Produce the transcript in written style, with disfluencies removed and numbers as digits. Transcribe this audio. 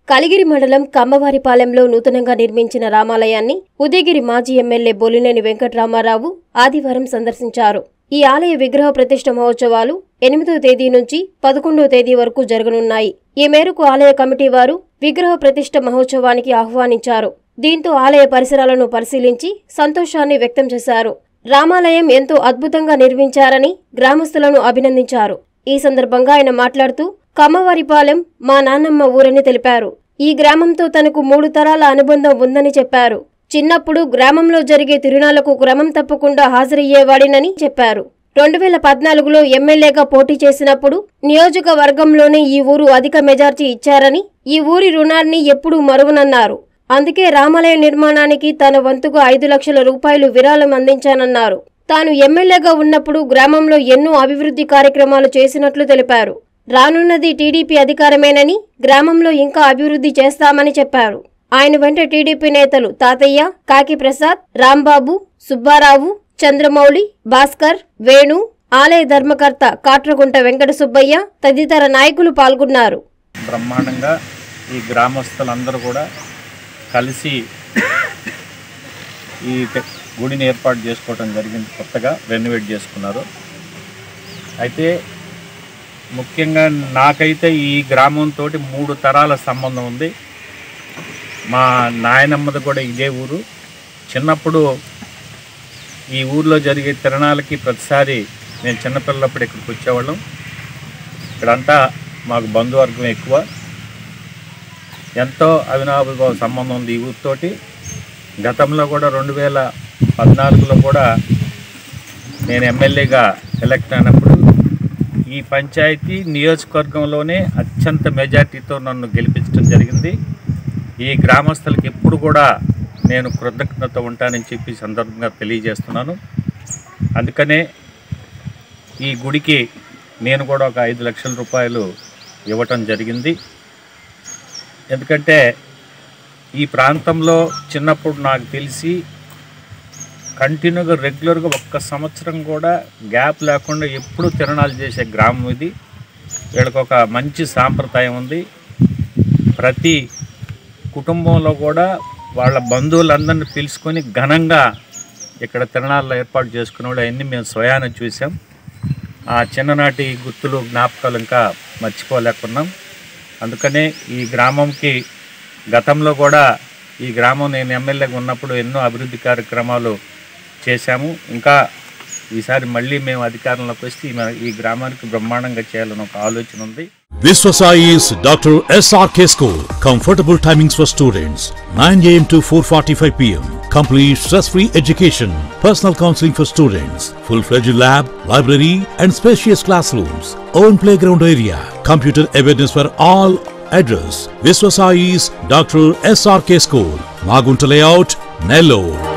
కలిగిరి మండలం కమ్మవారిపాలెంలో నూతనంగా నిర్మించిన రామాలయాన్ని ఉదయగిరి మాజీ ఎమ్మెల్యే బొలినేని వెంకట్రామారావు ఆదివారం సందర్శించారు. ఈ ఆలయ విగ్రహ ప్రతిష్ఠ మహోత్సవాలు 8వ తేదీ నుంచి 11వ తేదీ వరకు జరగనున్నాయి. ఈ మేరకు ఆలయ కమిటీ వారు విగ్రహ ప్రతిష్ఠ మహోత్సవానికి ఆహ్వానించారు. దీంతో ఆలయ పరిసరాలను పరిశీలించి సంతోషాన్ని వ్యక్తం చేశారు. రామాలయం ఎంతో అద్భుతంగా నిర్మించారని గ్రామస్తులను అభినందించారు. ఈ సందర్భంగా ఆయన మాట్లాడుతూ కమ్మవారిపాలెం మా నాన్నమ్మ ఊరని తెలిపారు. ఈ గ్రామంతో తనకు 3 తరాల అనుబంధం ఉందని చెప్పారు. చిన్నప్పుడు గ్రామంలో జరిగే తిరునాళ్లకు క్రమం తప్పకుండా హాజరయ్యేవాడినని చెప్పారు. 2014లో ఎమ్మెల్యేగా పోటీ చేసినప్పుడు నియోజకవర్గంలోనే ఈ ఊరు అధిక మెజార్టీ ఇచ్చారని, ఈ ఊరి రుణాన్ని ఎప్పుడూ మరువనన్నారు. అందుకే రామాలయ నిర్మాణానికి తన వంతుగా 5 లక్షల రూపాయలు విరాళం అందించానన్నారు. తాను ఎమ్మెల్యేగా ఉన్నప్పుడు గ్రామంలో ఎన్నో అభివృద్ధి కార్యక్రమాలు చేసినట్లు తెలిపారు. రానున్నది టీడీపీ అధికారమేనని, గ్రామంలో ఇంకా అభివృద్ధి చేస్తామని చెప్పారు. ఆయన వెంట టీడీపీ నేతలు తాతయ్య, కాకి ప్రసాద్, రాంబాబు, సుబ్బారావు, చంద్రమౌళి, భాస్కర్, వేణు, ఆలయ ధర్మకర్త కాట్రగుంట వెంకట సుబ్బయ్య తదితర నాయకులు పాల్గొన్నారు. బ్రహ్మాండంగా ఈ గ్రామస్తులందరూ కూడా కలిసి ఈ గుడిని ఏర్పాటు చేసుకోవడం జరిగింది. కొత్తగా రెనోవేట్ చేసుకున్నారు. అయితే ముఖ్యంగా నాకైతే ఈ గ్రామంతో 3 తరాల సంబంధం ఉంది. మా నాయనమ్మది కూడా ఇదే ఊరు. చిన్నప్పుడు ఈ ఊర్లో జరిగే తిరణాలకి ప్రతిసారి నేను చిన్నపిల్లప్పుడు ఇక్కడికి వచ్చేవాళ్ళం. ఇక్కడంతా మాకు బంధువర్గం ఎక్కువ. ఎంతో అవినాభావ సంబంధం ఉంది ఈ ఊరితోటి. గతంలో కూడా 2014లో కూడా నేను ఎమ్మెల్యేగా ఎలక్ట్ అయినప్పుడు ఈ పంచాయతీ నియోజకవర్గంలోనే అత్యంత మెజార్టీతో నన్ను గెలిపించడం జరిగింది. ఈ గ్రామస్తులకు ఎప్పుడు కూడా నేను కృతజ్ఞత ఉంటానని చెప్పి సందర్భంగా తెలియజేస్తున్నాను. అందుకనే ఈ గుడికి నేను కూడా ఒక 5 లక్షల రూపాయలు ఇవ్వటం జరిగింది. ఎందుకంటే ఈ ప్రాంతంలో చిన్నప్పుడు నాకు తెలిసి కంటిన్యూగా రెగ్యులర్గా 1 సంవత్సరం కూడా గ్యాప్ లేకుండా ఎప్పుడూ తిరణాలు చేసే గ్రామం ఇది. వీళ్ళకి ఒక మంచి సాంప్రదాయం ఉంది. ప్రతి కుటుంబంలో కూడా వాళ్ళ బంధువులందరినీ పిలుచుకొని ఘనంగా ఇక్కడ తిరణాల్లో ఏర్పాటు చేసుకునేవాళ్ళు అవన్నీ మేము స్వయాన చూసాం. ఆ చిన్ననాటి గుర్తులు జ్ఞాపకాలు ఇంకా మర్చిపోలేకున్నాం. అందుకనే ఈ గ్రామంకి గతంలో కూడా ఈ గ్రామం నేను ఎమ్మెల్యేగా ఉన్నప్పుడు ఎన్నో అభివృద్ధి కార్యక్రమాలు చేశాము. ఇంకా ఈసారి మళ్ళీ మేము అధికారంలోకి వస్తే ఈ గ్రామానికి బ్రహ్మాండంగా చేయాలని ఒక ఆలోచన ఉంది. Viswasai is Dr. SRK School. Comfortable timings for students 9 AM to 4:45 PM. Complete stress-free education. Personal counseling for students. Full-fledged lab, library and spacious classrooms. Own playground area. Computer awareness for all. Address: Viswasai's Dr. SRK School, Magunta Layout, Nellore.